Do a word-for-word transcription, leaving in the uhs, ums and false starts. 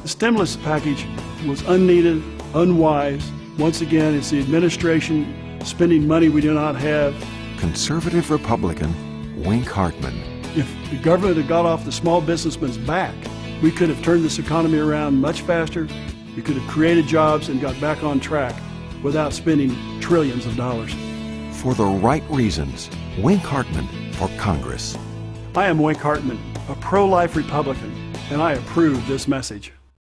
The stimulus package was unneeded, unwise. Once again, it's the administration spending money we do not have. Conservative Republican Wink Hartman. If the government had got off the small businessman's back, we could have turned this economy around much faster. We could have created jobs and got back on track without spending trillions of dollars. For the right reasons, Wink Hartman for Congress. I am Wink Hartman, a pro-life Republican, and I approve this message.